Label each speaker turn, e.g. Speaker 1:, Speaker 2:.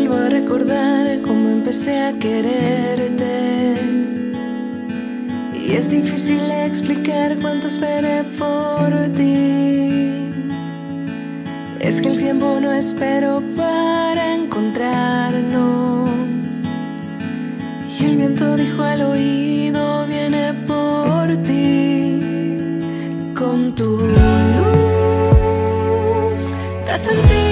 Speaker 1: Vuelvo a recordar cómo empecé a quererte, y es difícil explicar cuánto esperé por ti. Es que el tiempo no esperó para encontrarnos, y el viento dijo al oído: viene por ti. Con tu luz te sentí